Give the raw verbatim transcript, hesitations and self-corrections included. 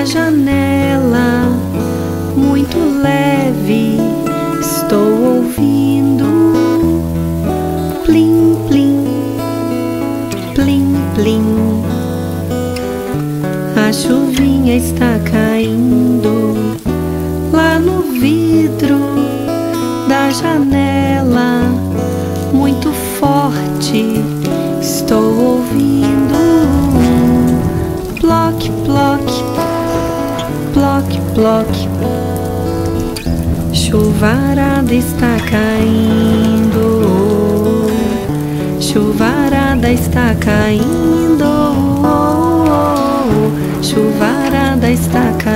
janela, muito leve, estou ouvindo plim, plim, plim, plim. A chuvinha está caindo lá no vidro da janela, muito forte, estou ouvindo ploc, ploc, ploc, ploc. Chuvarada está caindo, chuvarada está caindo, chuvarada está caindo.